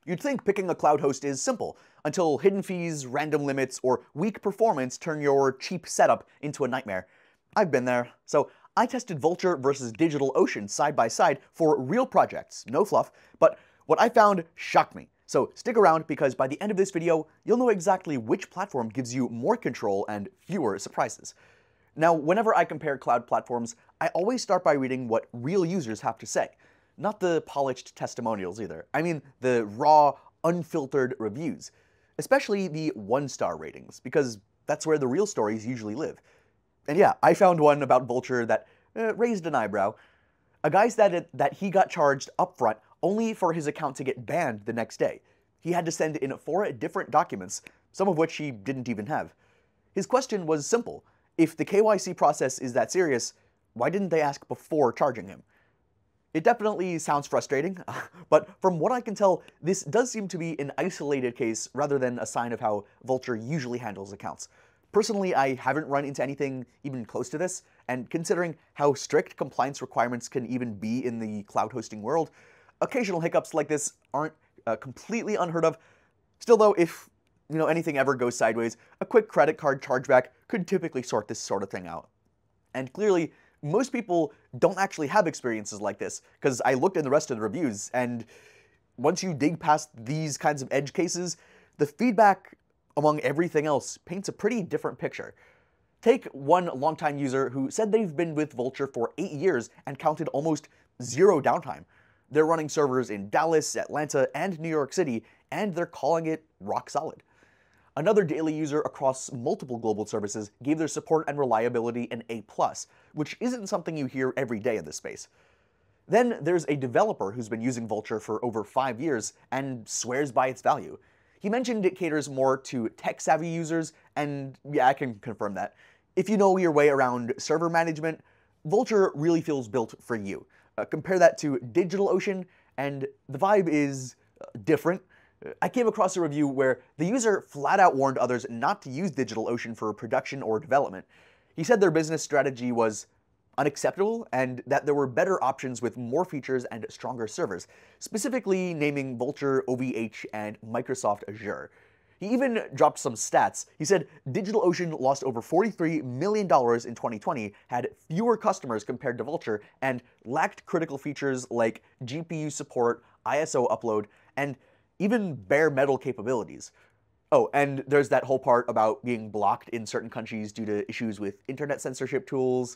You'd think picking a cloud host is simple, until hidden fees, random limits, or weak performance turn your cheap setup into a nightmare. I've been there. So I tested Vultr versus DigitalOcean side by side for real projects, no fluff, but what I found shocked me. So stick around, because by the end of this video, you'll know exactly which platform gives you more control and fewer surprises. Now, whenever I compare cloud platforms, I always start by reading what real users have to say. Not the polished testimonials either. I mean the raw, unfiltered reviews. Especially the one-star ratings, because that's where the real stories usually live. And yeah, I found one about Vultr that raised an eyebrow. A guy said that he got charged upfront only for his account to get banned the next day. He had to send in 4 different documents, some of which he didn't even have. His question was simple. If the KYC process is that serious, why didn't they ask before charging him? It definitely sounds frustrating, but from what I can tell, this does seem to be an isolated case rather than a sign of how Vultr usually handles accounts. Personally, I haven't run into anything even close to this, and considering how strict compliance requirements can even be in the cloud hosting world, occasional hiccups like this aren't completely unheard of. Still though, if anything ever goes sideways, a quick credit card chargeback could typically sort this sort of thing out. And clearly, most people don't actually have experiences like this, because I looked in the rest of the reviews, and once you dig past these kinds of edge cases, the feedback among everything else paints a pretty different picture. Take one longtime user who said they've been with Vultr for 8 years and counted almost 0 downtime. They're running servers in Dallas, Atlanta, and New York City, and they're calling it rock solid. Another daily user across multiple global services gave their support and reliability an A+, which isn't something you hear every day in this space. Then there's a developer who's been using Vultr for over 5 years and swears by its value. He mentioned it caters more to tech-savvy users, and yeah, I can confirm that. If you know your way around server management, Vultr really feels built for you. Compare that to DigitalOcean, and the vibe is different. I came across a review where the user flat out warned others not to use DigitalOcean for production or development. He said their business strategy was unacceptable and that there were better options with more features and stronger servers, specifically naming Vultr, OVH, and Microsoft Azure. He even dropped some stats. He said DigitalOcean lost over $43 million in 2020, had fewer customers compared to Vultr, and lacked critical features like GPU support, ISO upload, and even bare metal capabilities. Oh, and there's that whole part about being blocked in certain countries due to issues with internet censorship tools.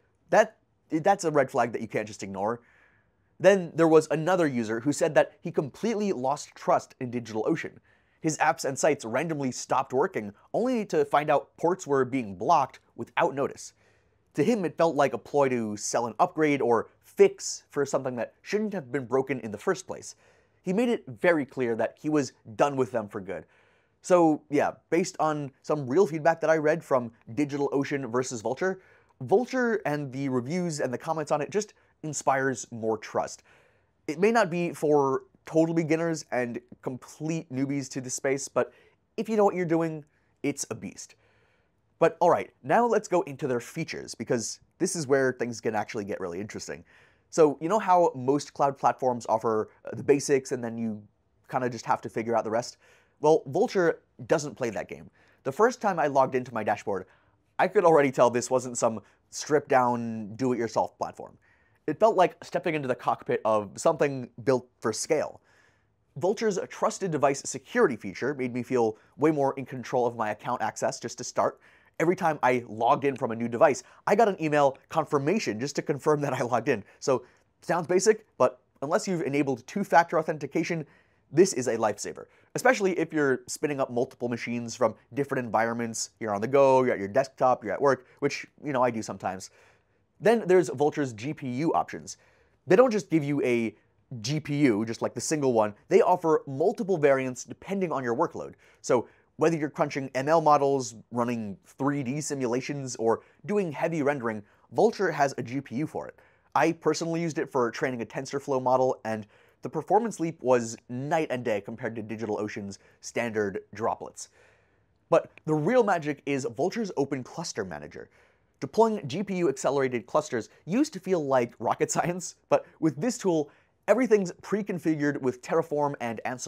That's a red flag that you can't just ignore. Then there was another user who said that he completely lost trust in DigitalOcean. His apps and sites randomly stopped working, only to find out ports were being blocked without notice. To him, it felt like a ploy to sell an upgrade or fix for something that shouldn't have been broken in the first place. He made it very clear that he was done with them for good. So yeah, based on some real feedback that I read from DigitalOcean versus Vultr, Vultr and the reviews and the comments on it just inspires more trust. It may not be for total beginners and complete newbies to this space, but if you know what you're doing, it's a beast. But alright, now let's go into their features, because this is where things can actually get really interesting. So you know how most cloud platforms offer the basics and then you kind of just have to figure out the rest? Well, Vultr doesn't play that game. The first time I logged into my dashboard, I could already tell this wasn't some stripped-down, do-it-yourself platform. It felt like stepping into the cockpit of something built for scale. Vultr's trusted device security feature made me feel way more in control of my account access just to start. Every time I logged in from a new device, I got an email confirmation just to confirm that I logged in. So, sounds basic, but unless you've enabled 2-factor authentication, this is a lifesaver. Especially if you're spinning up multiple machines from different environments. You're on the go, you're at your desktop, you're at work, which, I do sometimes. Then there's Vultr's GPU options. They don't just give you a GPU, just like the single one. They offer multiple variants depending on your workload. So whether you're crunching ML models, running 3D simulations, or doing heavy rendering, Vultr has a GPU for it. I personally used it for training a TensorFlow model, and the performance leap was night and day compared to DigitalOcean's standard droplets. But the real magic is Vultr's Open Cluster Manager. Deploying GPU-accelerated clusters used to feel like rocket science, but with this tool, everything's pre-configured with Terraform and Ansible.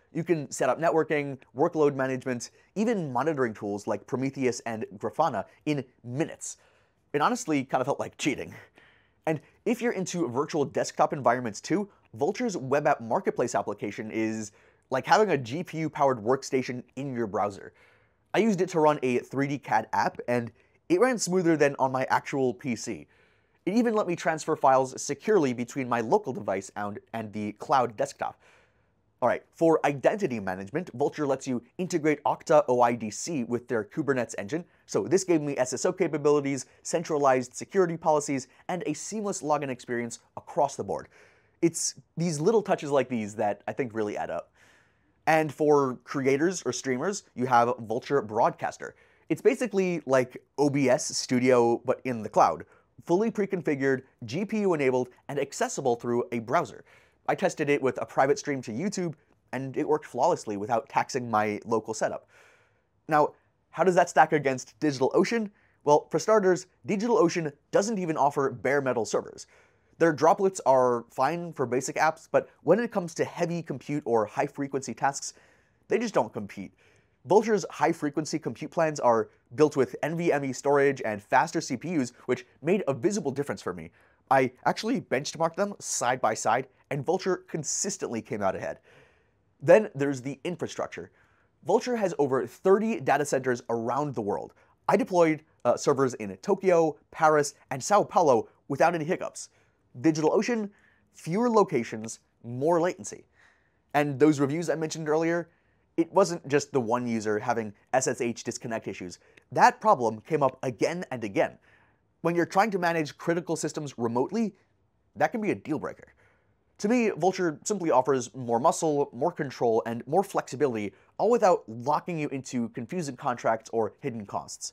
You can set up networking, workload management, even monitoring tools like Prometheus and Grafana in minutes. It honestly kind of felt like cheating. And if you're into virtual desktop environments too, Vultr's web app marketplace application is like having a GPU-powered workstation in your browser. I used it to run a 3D CAD app, and it ran smoother than on my actual PC. It even let me transfer files securely between my local device and the cloud desktop. Alright, for identity management, Vultr lets you integrate Okta OIDC with their Kubernetes engine, so this gave me SSO capabilities, centralized security policies, and a seamless login experience across the board. It's these little touches like these that I think really add up. And for creators or streamers, you have Vultr Broadcaster. It's basically like OBS Studio, but in the cloud. Fully pre-configured, GPU-enabled, and accessible through a browser. I tested it with a private stream to YouTube, and it worked flawlessly without taxing my local setup. Now, how does that stack against DigitalOcean? Well, for starters, DigitalOcean doesn't even offer bare metal servers. Their droplets are fine for basic apps, but when it comes to heavy compute or high-frequency tasks, they just don't compete. Vultr's high-frequency compute plans are built with NVMe storage and faster CPUs, which made a visible difference for me. I actually benchmarked them side by side, and Vultr consistently came out ahead. Then there's the infrastructure. Vultr has over 30 data centers around the world. I deployed servers in Tokyo, Paris, and Sao Paulo without any hiccups. DigitalOcean, fewer locations, more latency. And those reviews I mentioned earlier, it wasn't just the one user having SSH disconnect issues. That problem came up again and again. When you're trying to manage critical systems remotely, that can be a deal breaker. To me, Vultr simply offers more muscle, more control, and more flexibility, all without locking you into confusing contracts or hidden costs.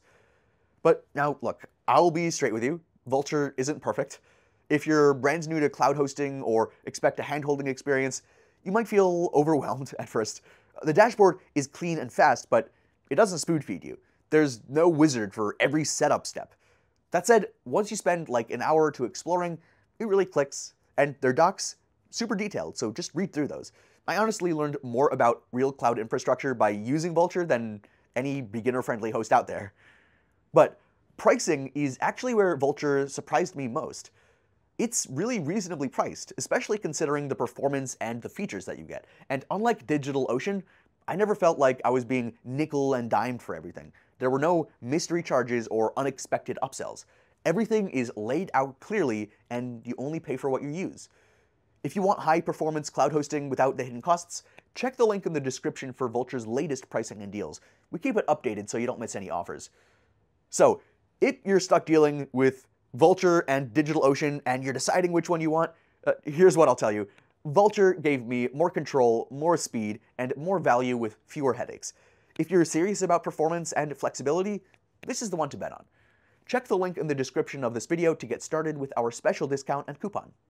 But now, look, I'll be straight with you. Vultr isn't perfect. If you're brand new to cloud hosting or expect a hand-holding experience, you might feel overwhelmed at first. The dashboard is clean and fast, but it doesn't spoon-feed you. There's no wizard for every setup step. That said, once you spend like an hour or two exploring, it really clicks, and their docs, super detailed, so just read through those. I honestly learned more about real cloud infrastructure by using Vultr than any beginner-friendly host out there. But pricing is actually where Vultr surprised me most. It's really reasonably priced, especially considering the performance and the features that you get. And unlike DigitalOcean, I never felt like I was being nickel and dimed for everything. There were no mystery charges or unexpected upsells. Everything is laid out clearly, and you only pay for what you use. If you want high-performance cloud hosting without the hidden costs, check the link in the description for Vultr's latest pricing and deals. We keep it updated so you don't miss any offers. So, if you're stuck dealing with Vultr and DigitalOcean and you're deciding which one you want, here's what I'll tell you. Vultr gave me more control, more speed, and more value with fewer headaches. If you're serious about performance and flexibility, this is the one to bet on. Check the link in the description of this video to get started with our special discount and coupon.